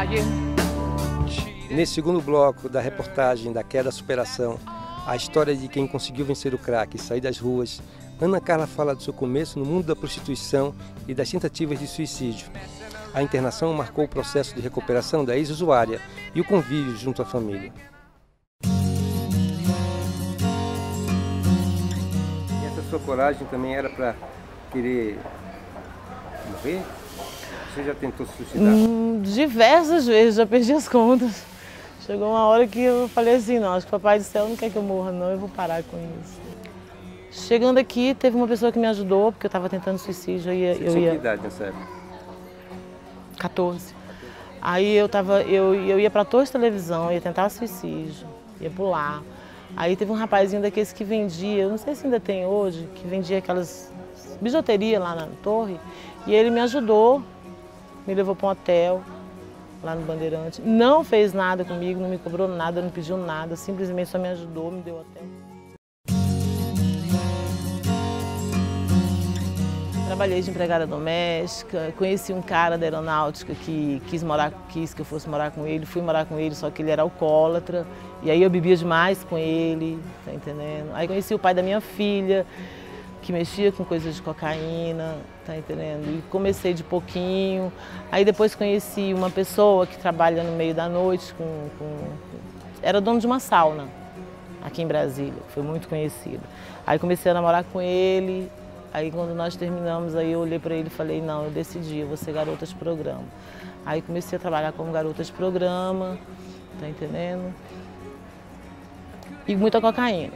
Nesse segundo bloco da reportagem da Queda à Superação, a história de quem conseguiu vencer o crack e sair das ruas, Ana Carla fala do seu começo no mundo da prostituição e das tentativas de suicídio. A internação marcou o processo de recuperação da ex-usuária e o convívio junto à família. E essa sua coragem também era para querer morrer? Você já tentou se suicidar? Diversas vezes, já perdi as contas. Chegou uma hora que eu falei assim, não, acho que o Papai do Céu não quer que eu morra não, eu vou parar com isso. Chegando aqui, teve uma pessoa que me ajudou, porque eu estava tentando suicídio. Você tinha que idade nessa época? 14. Aí eu ia para todas as televisão, ia tentar suicídio, ia pular. Aí teve um rapazinho daqueles que vendia, eu não sei se ainda tem hoje, que vendia aquelas bijuterias lá na torre. E ele me ajudou, me levou para um hotel, lá no Bandeirante. Não fez nada comigo, não me cobrou nada, não pediu nada, simplesmente só me ajudou, me deu hotel. Trabalhei de empregada doméstica, conheci um cara da aeronáutica que quis que eu fosse morar com ele, fui morar com ele, só que ele era alcoólatra, e aí eu bebia demais com ele, tá entendendo? Aí conheci o pai da minha filha, que mexia com coisas de cocaína, tá entendendo? E comecei de pouquinho, aí depois conheci uma pessoa que trabalha no meio da noite, era dono de uma sauna, aqui em Brasília, foi muito conhecido. Aí comecei a namorar com ele. Aí quando nós terminamos, aí eu olhei para ele e falei, não, eu decidi, eu vou ser garota de programa. Aí comecei a trabalhar como garota de programa, tá entendendo? E muita cocaína.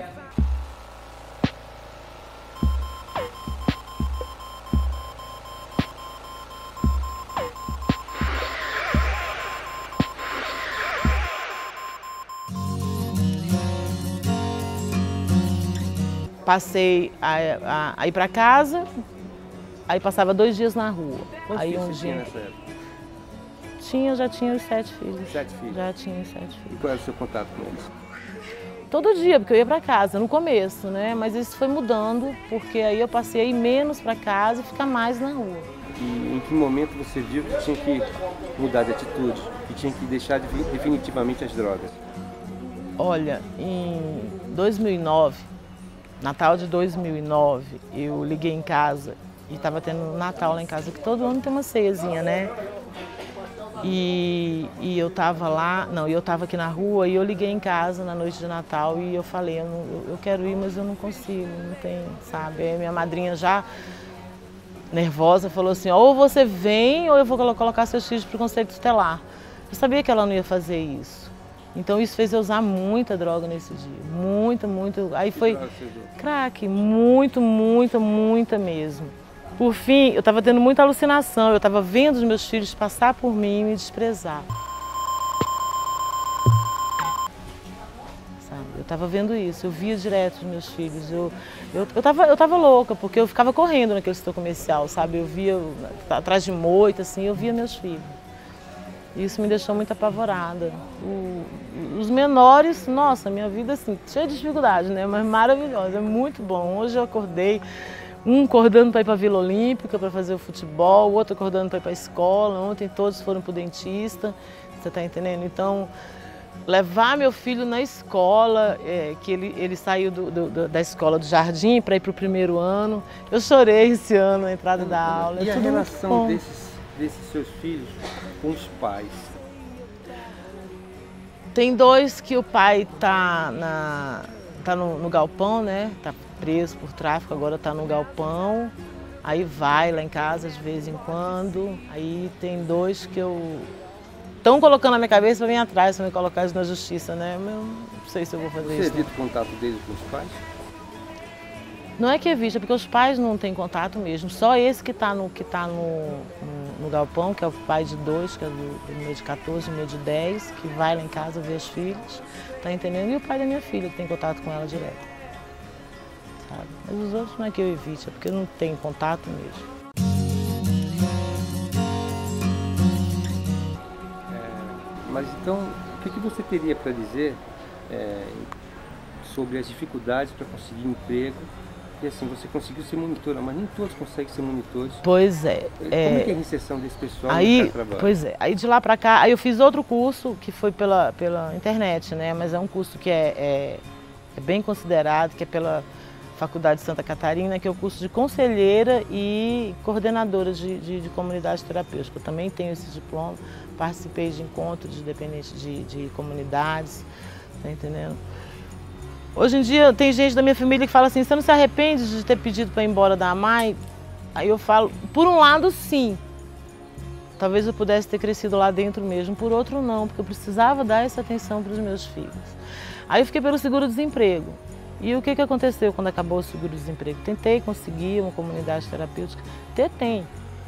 Passei a ir para casa, aí passava 2 dias na rua. Quantos aí filhos um você dia tinha nessa época? já tinha os 7 filhos. 7 filhos? Já tinha os 7 E filhos. qual era o seu contato com eles? Todo dia, porque eu ia para casa, no começo, né? Mas isso foi mudando, porque aí eu passei a ir menos para casa e ficar mais na rua. E em que momento você viu que tinha que mudar de atitude, que tinha que deixar definitivamente as drogas? Olha, em 2009, Natal de 2009, eu liguei em casa e estava tendo Natal lá em casa, que todo ano tem uma ceiazinha, né? E eu estava lá, não, eu estava aqui na rua e eu liguei em casa na noite de Natal e eu falei, eu quero ir, mas eu não consigo, não tem, sabe? Aí minha madrinha já nervosa falou assim, ou você vem ou eu vou colocar seus filhos para o conselho tutelar. Eu sabia que ela não ia fazer isso. Então isso fez eu usar muita droga nesse dia, muita. Aí foi crack, muita mesmo. Por fim, eu estava tendo muita alucinação, eu estava vendo os meus filhos passar por mim e me desprezar. Sabe? Eu estava vendo isso, eu via direto os meus filhos. Eu tava louca, porque eu ficava correndo naquele setor comercial, sabe? Eu via atrás de moita, assim, eu via meus filhos. Isso me deixou muito apavorada. Os menores, nossa, minha vida assim, cheia de dificuldade, né? Mas maravilhosa, é muito bom. Hoje eu acordei, um acordando para ir para a Vila Olímpica para fazer o futebol, o outro acordando para ir para a escola. Ontem todos foram para o dentista, você está entendendo? Então, levar meu filho na escola, que ele saiu da escola do jardim para ir para o 1º ano. Eu chorei esse ano na entrada da aula. E a relação desses seus filhos com os pais? Tem 2 que o pai tá no galpão, né? Tá preso por tráfico, agora tá no galpão. Aí vai lá em casa de vez em quando. Aí tem 2 que estão colocando na minha cabeça para vir atrás, para me colocar na justiça, né? Mas eu não sei se eu vou fazer isso. Você evita o contato deles com os pais? Não é que evita, porque os pais não têm contato mesmo. Só esse que está no galpão, que é o pai de 2, que é do meu de 14 e o meu de 10, que vai lá em casa ver os filhos, tá entendendo? E o pai da minha filha, que tem contato com ela direto. Sabe? Mas os outros não é que eu evite, é porque não tem contato mesmo. Mas então, o que você teria para dizer sobre as dificuldades para conseguir emprego E assim, você conseguiu ser monitora, mas nem todos conseguem ser monitores. Pois é. Como é que é a inserção desse pessoal no Aí, mercado de trabalho? pois é. Aí de lá para cá, aí eu fiz outro curso que foi pela internet, né? Mas é um curso que é bem considerado, que é pela Faculdade de Santa Catarina, que é o curso de conselheira e coordenadora de comunidade terapêutica. Eu também tenho esse diploma, participei de encontros de dependentes de comunidades, tá entendendo? Hoje em dia tem gente da minha família que fala assim, você não se arrepende de ter pedido para ir embora da AMAI? Aí eu falo, por um lado sim, talvez eu pudesse ter crescido lá dentro mesmo, por outro não, porque eu precisava dar essa atenção para os meus filhos. Aí eu fiquei pelo seguro-desemprego. E o que aconteceu quando acabou o seguro-desemprego? Tentei conseguir uma comunidade terapêutica, tem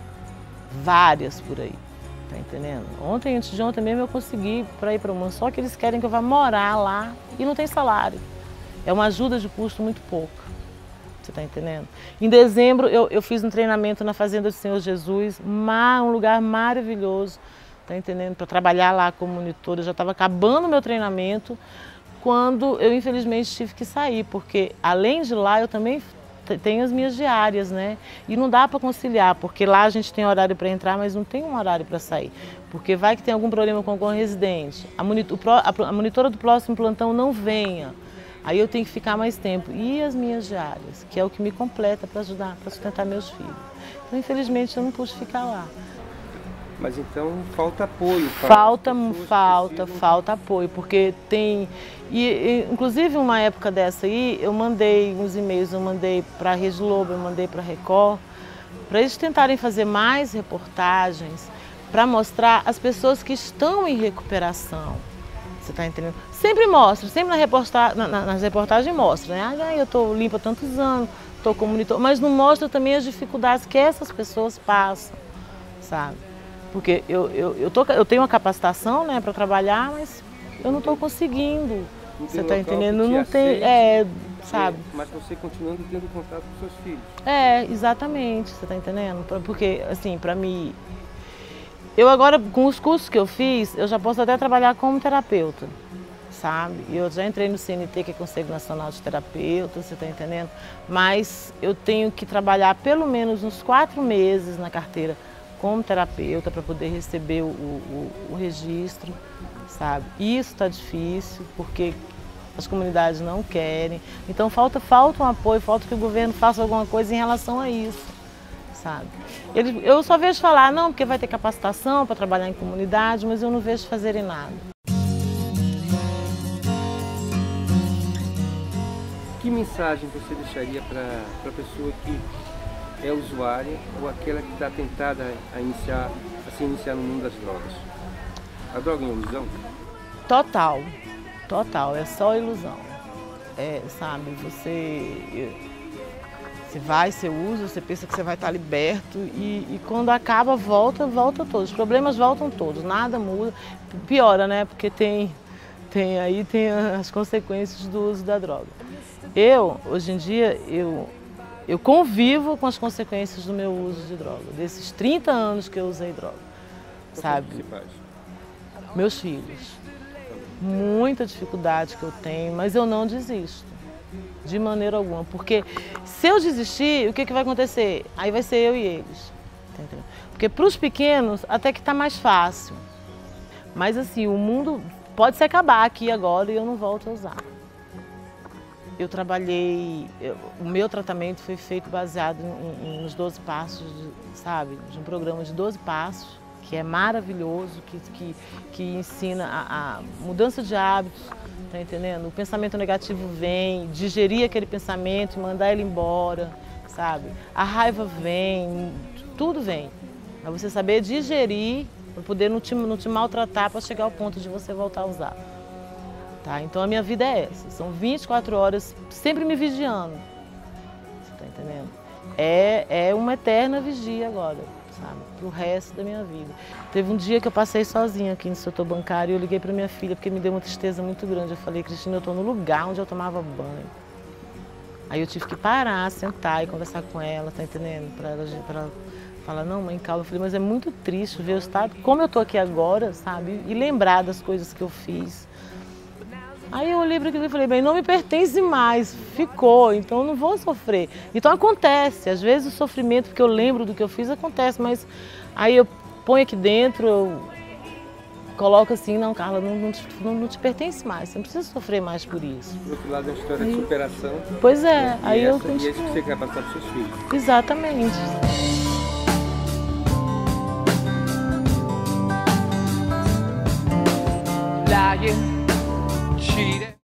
várias por aí, tá entendendo? Ontem, antes de ontem mesmo, eu consegui para ir para uma, só que eles querem que eu vá morar lá e não tem salário. É uma ajuda de custo muito pouca, você tá entendendo? Em dezembro eu fiz um treinamento na Fazenda do Senhor Jesus, um lugar maravilhoso, tá entendendo? Para trabalhar lá como monitora, eu já estava acabando o meu treinamento, quando eu infelizmente tive que sair, porque além de lá eu também tenho as minhas diárias, né? E não dá para conciliar, porque lá a gente tem horário para entrar, mas não tem um horário para sair. Porque vai que tem algum problema com algum residente, a monitora do próximo plantão não venha, aí eu tenho que ficar mais tempo. E as minhas diárias, que é o que me completa para ajudar, para sustentar meus filhos. Então infelizmente eu não pude ficar lá. Mas então falta apoio. Falta apoio, porque tem... inclusive uma época dessa aí, eu mandei uns e-mails, eu mandei para a Rede Globo, eu mandei para a Record, para eles tentarem fazer mais reportagens, para mostrar as pessoas que estão em recuperação. Você está entendendo? Sempre mostra, sempre nas reportagens mostra, né? Ah, eu estou limpa há tantos anos, estou como monitor, mas não mostra também as dificuldades que essas pessoas passam, sabe? Porque eu tenho uma capacitação, né, para trabalhar, mas eu não estou conseguindo. Você está entendendo? Não tem, sabe? Mas você continuando tendo contato com seus filhos. Exatamente, você está entendendo? Porque, assim, para mim, eu agora, com os cursos que eu fiz, eu já posso até trabalhar como terapeuta, sabe? Eu já entrei no CNT, que é Conselho Nacional de Terapeutas, você está entendendo? Mas eu tenho que trabalhar pelo menos uns 4 meses na carteira como terapeuta para poder receber o registro, sabe? Isso está difícil porque as comunidades não querem. Então falta um apoio, falta que o governo faça alguma coisa em relação a isso, sabe? Eu só vejo falar, não, porque vai ter capacitação para trabalhar em comunidade, mas eu não vejo fazerem nada. Que mensagem você deixaria para a pessoa que é usuária ou aquela que está tentada a se iniciar no mundo das drogas? A droga é uma ilusão? Total, é só ilusão. Sabe, você vai, você usa, você pensa que você vai estar liberto e quando acaba, volta todos. Os problemas voltam todos, nada muda. Piora, né? Porque tem as consequências do uso da droga. Hoje em dia, eu convivo com as consequências do meu uso de droga, desses 30 anos que eu usei droga, sabe? Meus filhos. Muita dificuldade que eu tenho, mas eu não desisto, de maneira alguma. Porque se eu desistir, o que vai acontecer? Aí vai ser eu e eles, entendeu? Porque para os pequenos até que está mais fácil. Mas assim, o mundo pode se acabar aqui agora e eu não volto a usar. Eu trabalhei, o meu tratamento foi feito baseado nos 12 passos, sabe? De um programa de 12 passos, que é maravilhoso, que ensina a mudança de hábitos, tá entendendo? O pensamento negativo vem, digerir aquele pensamento e mandar ele embora, sabe? A raiva vem, tudo vem. Mas você saber digerir, para poder não te maltratar, para chegar ao ponto de você voltar a usar. Tá? Então a minha vida é essa, são 24 horas sempre me vigiando, você tá entendendo? É uma eterna vigia agora, sabe, pro resto da minha vida. Teve um dia que eu passei sozinha aqui no setor bancário e eu liguei para minha filha porque me deu uma tristeza muito grande. Eu falei, Cristina, eu estou no lugar onde eu tomava banho. Aí eu tive que parar, sentar e conversar com ela, tá entendendo? Para ela falar, não mãe, calma. Eu falei, mas é muito triste ver o estado, como eu estou aqui agora, sabe, e lembrar das coisas que eu fiz. Aí eu olhei para aquilo e falei, bem, não me pertence mais, ficou, então eu não vou sofrer. Então acontece, às vezes o sofrimento, porque eu lembro do que eu fiz, acontece, mas aí eu ponho aqui dentro, eu coloco assim, não, Carla, não te pertence mais, você não precisa sofrer mais por isso. Do outro lado é uma história de superação. Pois é, aí eu continuo. E é isso que você quer passar para os seus filhos. Exatamente. Lying, cheating.